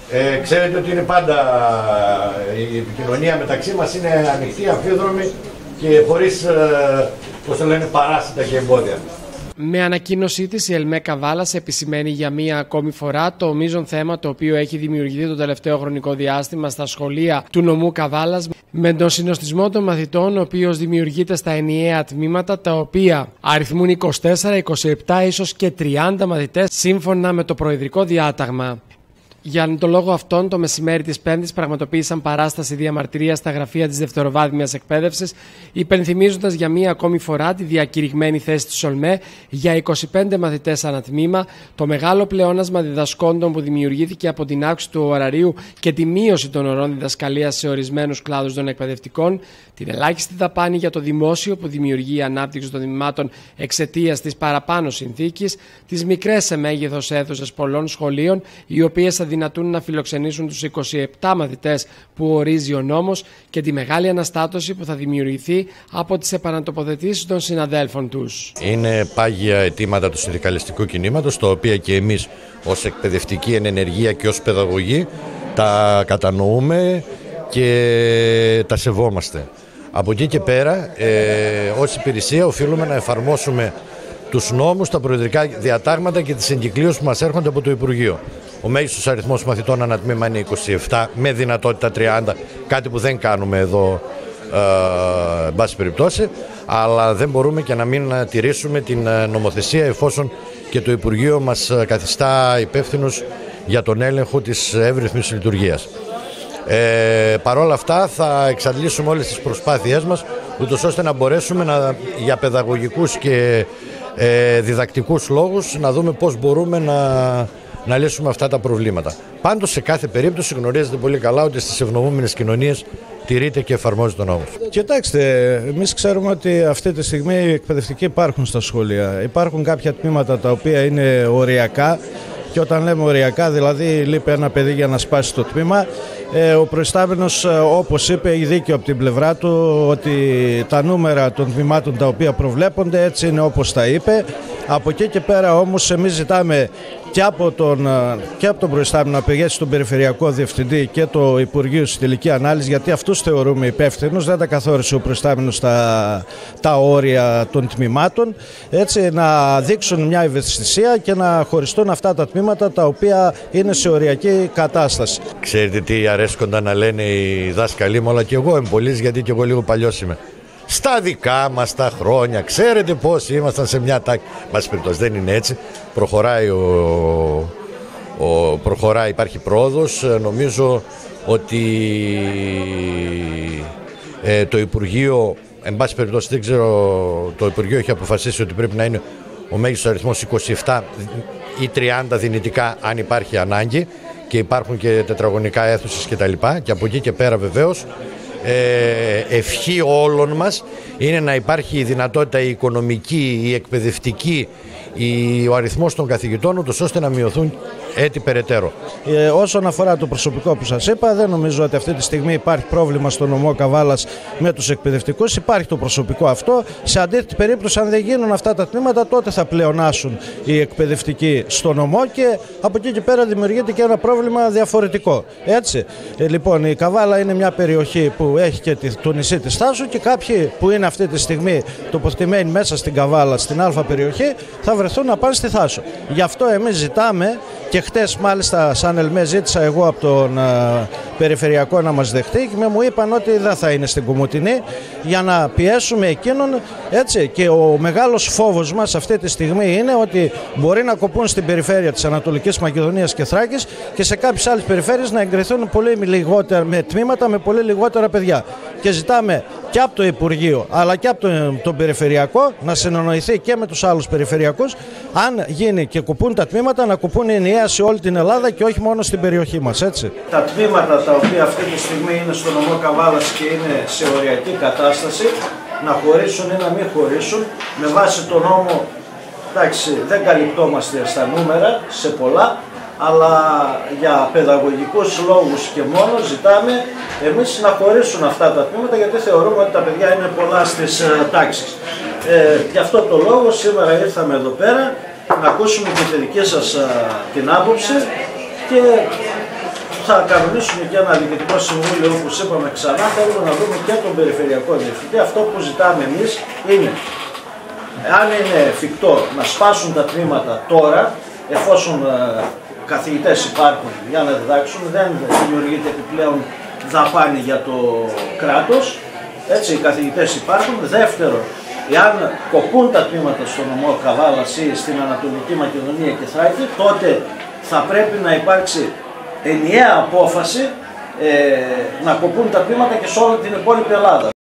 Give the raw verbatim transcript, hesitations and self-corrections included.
Ε, ξέρετε ότι είναι πάντα η επικοινωνία μεταξύ μας είναι ανοιχτή, αμφίδρομη και χωρίς, ε, πώς το λένε, παράσιτα και εμπόδια. Με ανακοίνωσή της, η ΕΛΜΕ Καβάλας επισημαίνει για μία ακόμη φορά το μείζον θέμα το οποίο έχει δημιουργηθεί το τελευταίο χρονικό διάστημα στα σχολεία του νομού Καβάλας, με τον συνοστισμό των μαθητών, ο οποίος δημιουργείται στα ενιαία τμήματα, τα οποία αριθμούν είκοσι τέσσερα, είκοσι επτά, ίσως και τριάντα μαθητές, σύμφωνα με το προεδρικό διάταγμα. Για τον λόγο αυτόν, το μεσημέρι της Πέμπτης πραγματοποίησαν παράσταση διαμαρτυρίας στα γραφεία της δευτεροβάθμιας εκπαίδευσης, υπενθυμίζοντας για μία ακόμη φορά τη διακηρυγμένη θέση της ΟΛΜΕ για είκοσι πέντε μαθητές ανατμήμα, το μεγάλο πλεόνασμα διδασκόντων που δημιουργήθηκε από την αύξηση του ωραρίου και τη μείωση των ωρών διδασκαλίας σε ορισμένους κλάδους των εκπαιδευτικών, την ελάχιστη δαπάνη για το δημόσιο που δημιουργεί η ανάπτυξη των τμήματων εξαιτίας της παραπάνω συνθήκης, τις μικρές σε μέγεθος αίθουσες πολλών σχολείων, οι οποίες θα δυνατούν να φιλοξενήσουν τους είκοσι επτά μαθητές που ορίζει ο νόμος και τη μεγάλη αναστάτωση που θα δημιουργηθεί από τις επανατοποθετήσεις των συναδέλφων τους. Είναι πάγια αιτήματα του συνδικαλιστικού κινήματος, τα οποία και εμείς ως εκπαιδευτική εν ενεργεία και ως παιδαγωγοί τα κατανοούμε και τα σεβόμαστε. Από εκεί και πέρα, ε, ως υπηρεσία οφείλουμε να εφαρμόσουμε τους νόμους, τα προεδρικά διατάγματα και τις εγκυκλίωσεις που μας έρχονται από το Υπουργείο. Ο μέγιστος αριθμός μαθητών ανά τμήμα είναι είκοσι επτά, με δυνατότητα τριάντα, κάτι που δεν κάνουμε εδώ, ε, εν πάση περιπτώσει, αλλά δεν μπορούμε και να μην τηρήσουμε την νομοθεσία, εφόσον και το Υπουργείο μας καθιστά υπεύθυνους για τον έλεγχο της εύρυθμης λειτουργίας. Ε, Παρ' όλα αυτά θα εξαντλήσουμε όλες τις προσπάθειές μας, ούτως ώστε να μπορέσουμε να, για παιδαγωγικούς και ε, διδακτικούς λόγους, να δούμε πώς μπορούμε να, να λύσουμε αυτά τα προβλήματα. Πάντως, σε κάθε περίπτωση γνωρίζετε πολύ καλά ότι στις ευνοούμενες κοινωνίες τηρείται και εφαρμόζεται ο νόμος. Κοιτάξτε, εμείς ξέρουμε ότι αυτή τη στιγμή οι εκπαιδευτικοί υπάρχουν στα σχολεία. Υπάρχουν κάποια τμήματα τα οποία είναι οριακά. Και όταν λέμε οριακά, δηλαδή λείπει ένα παιδί για να σπάσει το τμήμα, ε, ο προϊστάμενος, όπως είπε, έχει δίκιο από την πλευρά του ότι τα νούμερα των τμήματων τα οποία προβλέπονται έτσι είναι όπως τα είπε. Από εκεί και πέρα όμως εμείς ζητάμε και από τον, και από τον προϊστάμενο να πηγαίνει στον Περιφερειακό Διευθυντή και το Υπουργείο στη τελική ανάλυση, γιατί αυτούς θεωρούμε υπεύθυνους, δεν τα καθόρισε ο προϊστάμενος τα, τα όρια των τμήματων, έτσι να δείξουν μια ευαισθησία και να χωριστούν αυτά τα τμήματα τα οποία είναι σε οριακή κατάσταση. Ξέρετε τι αρέσκονταν να λένε οι δάσκαλοι μου, αλλά και εγώ εμπολής, γιατί και εγώ λίγο παλιός είμαι. Στα δικά μας τα χρόνια, ξέρετε πώς ήμασταν σε μια τάξη. Μας περιπτώσει δεν είναι έτσι. Προχωράει, ο, ο, προχωράει υπάρχει πρόοδος. Νομίζω ότι ε, το Υπουργείο, εν πάση περιπτώσει δεν ξέρω, το Υπουργείο έχει αποφασίσει ότι πρέπει να είναι ο μέγιστος αριθμός είκοσι επτά ή τριάντα δυνητικά αν υπάρχει ανάγκη, και υπάρχουν και τετραγωνικά αίθουσες κτλ. Και από εκεί και πέρα βεβαίως, Ε, ευχή όλων μας είναι να υπάρχει η δυνατότητα η οικονομική, η εκπαιδευτική, η, ο αριθμός των καθηγητών, ούτως ώστε να μειωθούν έτσι περαιτέρω. Ε, όσον αφορά το προσωπικό που σας είπα, δεν νομίζω ότι αυτή τη στιγμή υπάρχει πρόβλημα στο νομό Καβάλας με τους εκπαιδευτικούς. Υπάρχει το προσωπικό αυτό. Σε αντίθετη περίπτωση, αν δεν γίνουν αυτά τα τμήματα, τότε θα πλεονάσουν οι εκπαιδευτικοί στο νομό και από εκεί και πέρα δημιουργείται και ένα πρόβλημα διαφορετικό. Έτσι. Ε, λοιπόν, η Καβάλα είναι μια περιοχή που έχει και το νησί της Θάσου και κάποιοι που είναι αυτή τη στιγμή τοποθετημένοι μέσα στην Καβάλα, στην Α περιοχή, θα βρεθούν να πάνε στη Θάσο. Γι' αυτό εμείς ζητάμε. Και χτες μάλιστα σαν ΕΛΜΕ ζήτησα εγώ από τον α, Περιφερειακό να μας δεχτεί και μου είπαν ότι δεν θα είναι στην Κομοτηνή, για να πιέσουμε εκείνον, έτσι. Και ο μεγάλος φόβος μας αυτή τη στιγμή είναι ότι μπορεί να κοπούν στην περιφέρεια της Ανατολικής Μακεδονίας και Θράκης και σε κάποιες άλλες περιφέρειες να εγκριθούν πολύ λιγότερα, με τμήματα με πολύ λιγότερα παιδιά. Και ζητάμε και από το Υπουργείο αλλά και από τον, τον Περιφερειακό να συνεννοηθεί και με τους άλλους περιφερειακούς, αν γίνει και κουπούν τα τμήματα, να κουπούν ενιαία σε όλη την Ελλάδα και όχι μόνο στην περιοχή μας, έτσι. Τα τμήματα τα οποία αυτή τη στιγμή είναι στο νομό Καβάλας και είναι σε οριακή κατάσταση, να χωρίσουν ή να μην χωρίσουν με βάση τον νόμο. Εντάξει, δεν καλυπτόμαστε στα νούμερα σε πολλά, αλλά για παιδαγωγικούς λόγους και μόνο ζητάμε εμείς να χωρίσουν αυτά τα τμήματα, γιατί θεωρούμε ότι τα παιδιά είναι πολλά στις uh, τάξεις. Ε, γι' αυτό το λόγο σήμερα ήρθαμε εδώ πέρα να ακούσουμε και τη δική σας uh, την άποψη και θα κανονίσουμε και ένα διοικητικό συμβούλιο, όπως είπαμε ξανά, θέλουμε να δούμε και τον περιφερειακό διευθυντή. Αυτό που ζητάμε εμείς είναι, αν είναι εφικτό να σπάσουν τα τμήματα τώρα, εφόσον ε, καθηγητές υπάρχουν για να διδάξουν, δεν δημιουργείται επιπλέον δαπάνη για το κράτος, έτσι οι καθηγητές υπάρχουν. Δεύτερον, εάν κοπούν τα τμήματα στο νομό Καβάλας ή στην Ανατολική Μακεδονία και Θράκη, τότε θα πρέπει να υπάρξει ενιαία απόφαση ε, να κοπούν τα τμήματα και σε όλη την υπόλοιπη Ελλάδα.